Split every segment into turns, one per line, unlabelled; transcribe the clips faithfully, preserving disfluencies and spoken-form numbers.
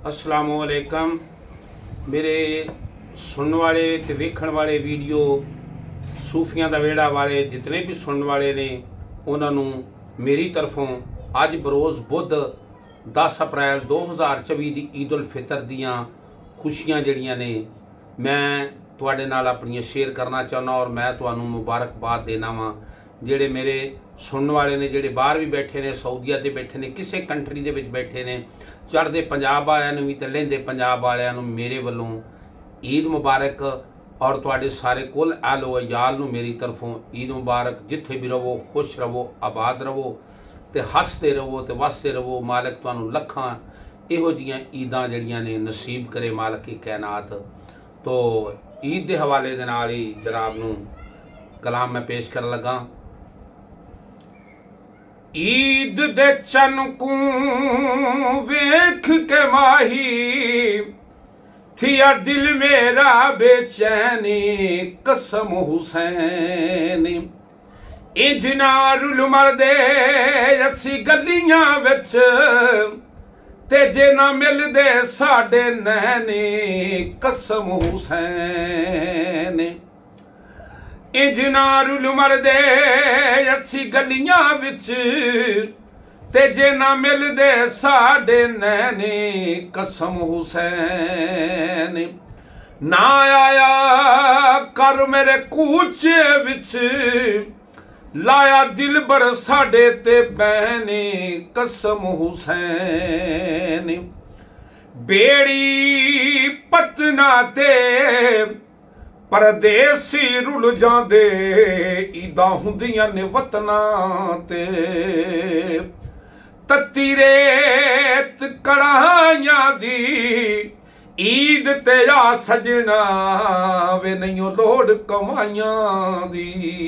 अस्सलामुअलैकुम। मेरे सुनने वाले ते वेखण वाले वीडियो सूफियां दा वेड़ा वाले जितने भी सुनने वाले ने उन्होंने मेरी तरफों अज बरोज़ बुध दस अप्रैल दो हज़ार चौबी की ईद उल फितर दियाँ खुशियां जड़ियां ने मैं तुहाडे नाल अपनियां शेयर करना चाहना और मैं तुहानू मुबारकबाद देना वा। जेड़े मेरे सुनने वाले ने जेड़े बाहर भी बैठे ने, सऊदीया ते बैठे ने, किसी कंट्री दे विच बैठे ने, चढ़दे पंजाब वालियां भी ते लहिंदे पंजाब वालियां मेरे वालों ईद मुबारक और तुहाडे सारे कुल आलो याल नू मेरी तरफों ईद मुबारक। जिथे भी रवो खुश रवो, आबाद रवो ते हसते रवो ते वसते रवो। मालिक तुहानू लखां इहो जिहियां ईदां जड़ियां ने नसीब करे मालिक की कैनात। तो ईद के हवाले दे नाल ही जनाब नू कलाम मैं पेश कर लगा। ईद दे चन को वेख के माही थिया दिल मेरा बेचैनी कसम हुसैन। इंज ना रुल मरदे असी गलियां विच ते जे ना मिलदे साडे नैनी कसम हुसैन। इंज ना रुल मरदे असी गलियां विच ते जे ना मिलदे साडे नैनी कसम हुसैन। ना आया कर मेरे कूचे विच लाया दिल बर साडे ते बैनी कसम हुसैन। बेड़ी पतना ते परदेसी रुल जांदे ईदा हुंदियां ने वतना ते। तत्ती रेत कड़ाहियां दी ईद ते आ सजना वे नहीं लोड़ कमाइयां दी।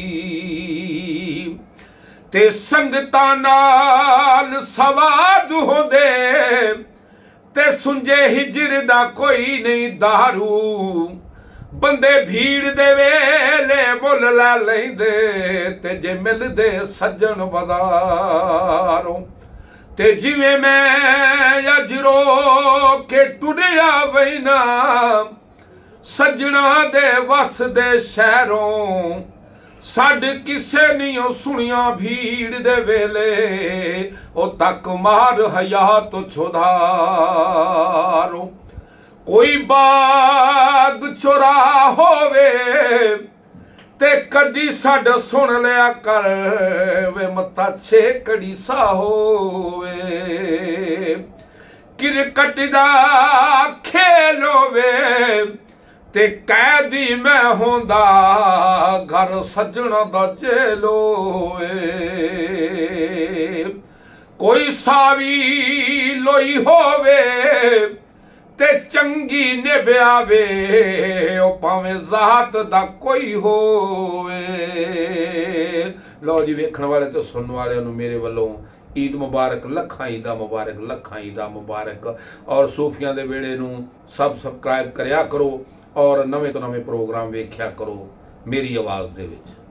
ते संगतां नाल सवाद होंदे ते सुंजे हिजर दा कोई नहीं दारू। बंदे भीड़ दे वेले मुल लै लैंदे ते जे मिलदे सज्जन बज़ारों। ते जिवें मैं अज रो के टुरिया वैना सज्जना दे वस दे शहरों। साड किसे नहीं सुनिया भीड़ दे वेले ओ तक मार हयात छोधारों। कोई बाग चुरा होवे ते कदी साड सुन लिया कर वे मता छेकड़ी सा होवे। क्रिकेट दा खेल होवे ते कैदी मैं होंदा घर सज्जना दा जेल होवे। कोई सावी लोई होवे ते चंगी निभ्यावे ओ भावें जात दा कोई होवे। लो जी वेखण वाले ते सुनने वाले मेरे वालों ईद मुबारक, लखां ईदा मुबारक, लखां ईदा मुबारक। और सूफियां दे वेड़े नू सब सबसक्राइब करया करो और नवे तो नवे प्रोग्राम वेख्या करो मेरी आवाज़ दे विच।